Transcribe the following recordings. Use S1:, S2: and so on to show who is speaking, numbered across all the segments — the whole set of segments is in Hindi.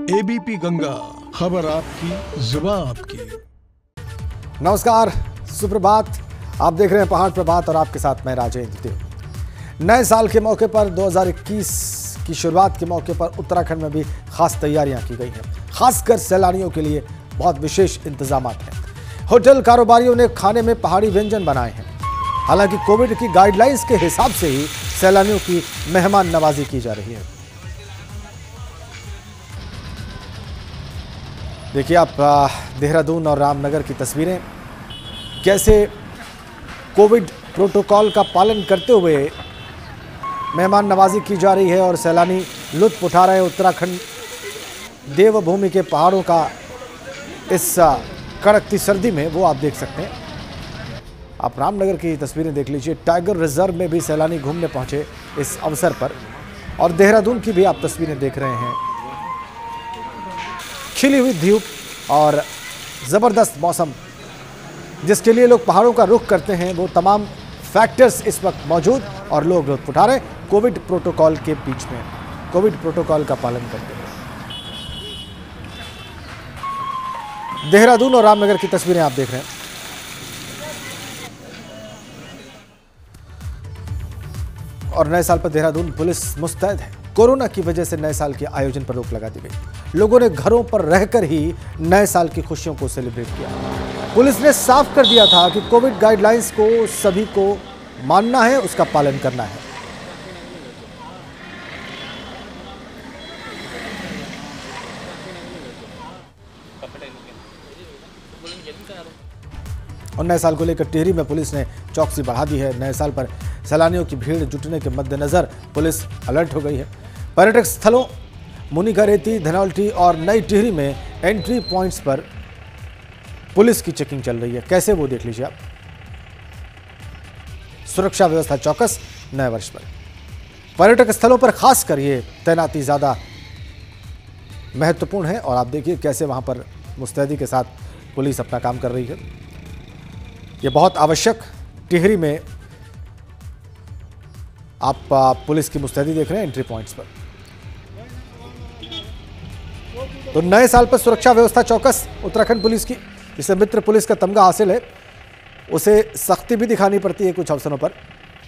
S1: एबीपी गंगा, खबर आपकी, जुबान आपकी।
S2: नमस्कार, सुप्रभात। आप देख रहे हैं पहाड़ प्रभात और आपके साथ मैं राजेंद्र देव। नए साल के मौके पर 2021 की शुरुआत के मौके पर उत्तराखंड में भी खास तैयारियां की गई हैं। खासकर सैलानियों के लिए बहुत विशेष इंतजाम हैं। होटल कारोबारियों ने खाने में पहाड़ी व्यंजन बनाए हैं। हालांकि कोविड की गाइडलाइंस के हिसाब से ही सैलानियों की मेहमान नवाजी की जा रही है। देखिए आप देहरादून और रामनगर की तस्वीरें, कैसे कोविड प्रोटोकॉल का पालन करते हुए मेहमान नवाजी की जा रही है और सैलानी लुत्फ उठा रहे हैं उत्तराखंड देवभूमि के पहाड़ों का। इस कड़कती सर्दी में वो आप देख सकते हैं। आप रामनगर की तस्वीरें देख लीजिए। टाइगर रिजर्व में भी सैलानी घूमने पहुंचे इस अवसर पर, और देहरादून की भी आप तस्वीरें देख रहे हैं। खिली हुई धूप और ज़बरदस्त मौसम, जिसके लिए लोग पहाड़ों का रुख करते हैं, वो तमाम फैक्टर्स इस वक्त मौजूद और लोग लुत्फ उठा रहे हैं कोविड प्रोटोकॉल के बीच में, कोविड प्रोटोकॉल का पालन करते हुए। देहरादून और रामनगर की तस्वीरें आप देख रहे हैं। और नए साल पर देहरादून पुलिस मुस्तैद है। कोरोना की वजह से नए साल के आयोजन पर रोक लगा दी गई। लोगों ने घरों पर रहकर ही नए साल की खुशियों को सेलिब्रेट किया। पुलिस ने साफ कर दिया था कि कोविड गाइडलाइंस को सभी को मानना है, उसका पालन करना है। और नए साल को लेकर टिहरी में पुलिस ने चौकसी बढ़ा दी है। नए साल पर सैलानियों की भीड़ जुटने के मद्देनजर पुलिस अलर्ट हो गई है। पर्यटक स्थलों मुनिकरेती, धनौल्टी और नई टिहरी में एंट्री पॉइंट्स पर पुलिस की चेकिंग चल रही है। कैसे, वो देख लीजिए आप। सुरक्षा व्यवस्था चौकस नए वर्ष पर। पर्यटक स्थलों पर खासकर ये तैनाती ज्यादा महत्वपूर्ण है। और आप देखिए कैसे वहां पर मुस्तैदी के साथ पुलिस अपना काम कर रही है। ये बहुत आवश्यक। टिहरी में आप पुलिस की मुस्तैदी देख रहे हैं एंट्री पॉइंट्स पर। तो नए साल पर सुरक्षा व्यवस्था चौकस उत्तराखंड पुलिस की, जिसे मित्र पुलिस का तमगा हासिल है, उसे सख्ती भी दिखानी पड़ती है कुछ अवसरों पर।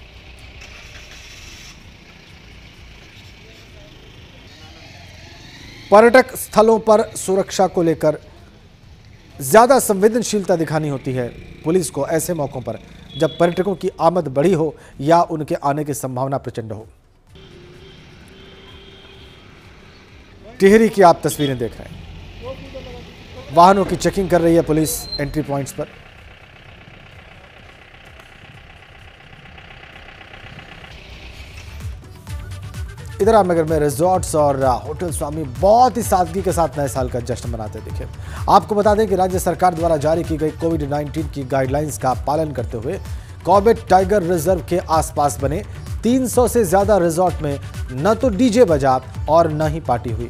S2: पर्यटक स्थलों पर सुरक्षा को लेकर ज्यादा संवेदनशीलता दिखानी होती है पुलिस को ऐसे मौकों पर, जब पर्यटकों की आमद बढ़ी हो या उनके आने की संभावना प्रचंड हो। टिहरी की आप तस्वीरें देख रहे हैं। वाहनों की चेकिंग कर रही है पुलिस एंट्री पॉइंट्स पर। इधर रामनगर में रिजॉर्ट्स और होटल स्वामी बहुत ही सादगी के साथ नए साल का जश्न मनाते दिखे। आपको बता दें कि राज्य सरकार द्वारा जारी की गई कोविड-19 की गाइडलाइंस का पालन करते हुए कॉर्बेट टाइगर रिजर्व के आसपास बने 300 से ज्यादा रिजॉर्ट में न तो डीजे बजा और न ही पार्टी हुई।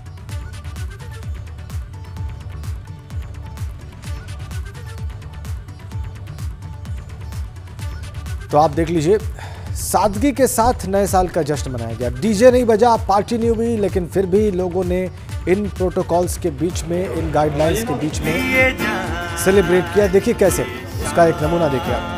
S2: तो आप देख लीजिए, सादगी के साथ नए साल का जश्न मनाया गया। डीजे नहीं बजा, पार्टी नहीं हुई, लेकिन फिर भी लोगों ने इन प्रोटोकॉल्स के बीच में, इन गाइडलाइंस के बीच में सेलिब्रेट किया। देखिए कैसे, उसका एक नमूना देखिए आप।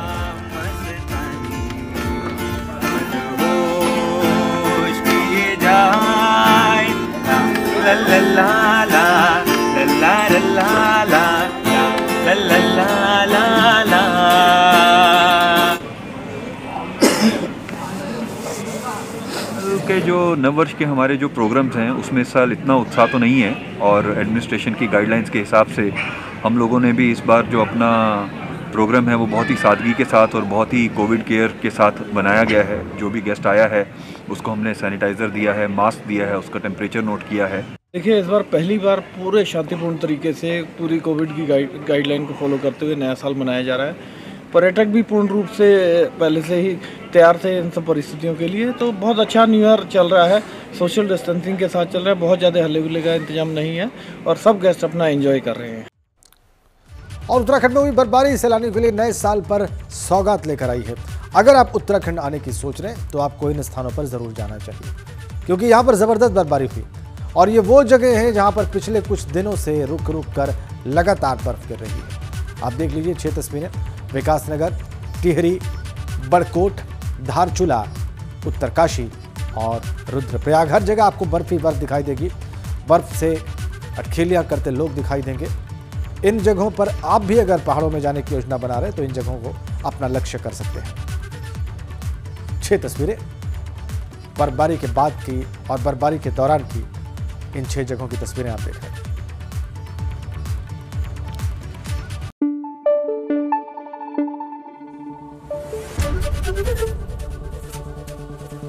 S3: के जो नववर्ष के हमारे जो प्रोग्राम्स हैं उसमें इस साल इतना उत्साह तो नहीं है, और एडमिनिस्ट्रेशन की गाइडलाइंस के हिसाब से हम लोगों ने भी इस बार जो अपना प्रोग्राम है वो बहुत ही सादगी के साथ और बहुत ही कोविड केयर के साथ बनाया गया है। जो भी गेस्ट आया है उसको हमने सैनिटाइज़र दिया है, मास्क दिया है, उसका टेम्परेचर नोट किया है।
S4: देखिए, इस बार पहली बार पूरे शांतिपूर्ण तरीके से पूरी कोविड की गाइडलाइन को फॉलो करते हुए नया साल मनाया जा रहा है। पर्यटक भी पूर्ण रूप से पहले से ही तैयार थे इन सब परिस्थितियों के लिए। तो बहुत अच्छा न्यू ईयर चल रहा है, सोशल डिस्टेंसिंग के साथ चल रहा है। बहुत ज़्यादा हल्ले गुल्ले का इंतजाम नहीं है और सब गेस्ट अपना एंजॉय कर रहे हैं।
S2: और उत्तराखंड में हुई बर्फबारी सैलानियों के लिए नए साल पर सौगात लेकर आई है। अगर आप उत्तराखंड आने की सोच रहे हैं तो आपको इन स्थानों पर जरूर जाना चाहिए, क्योंकि यहाँ पर जबरदस्त बर्फबारी हुई। और ये वो जगह है जहां पर पिछले कुछ दिनों से रुक रुक कर लगातार बर्फ गिर रही है। आप देख लीजिए 6 तस्वीरें, विकासनगर, टिहरी, बड़कोट, धारचूला, उत्तरकाशी और रुद्रप्रयाग, हर जगह आपको बर्फ ही बर्फ दिखाई देगी। बर्फ से अटखेलियां करते लोग दिखाई देंगे। इन जगहों पर आप भी अगर पहाड़ों में जाने की योजना बना रहे हैं तो इन जगहों को अपना लक्ष्य कर सकते हैं। 6 तस्वीरें बर्फबारी के बाद की और बर्फबारी के दौरान की, इन 6 जगहों की तस्वीरें आप देख रहे हैं।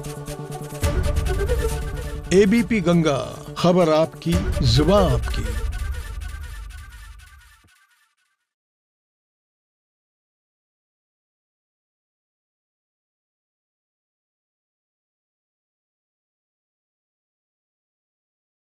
S1: एबीपी गंगा, खबर आपकी, जुबान आपकी।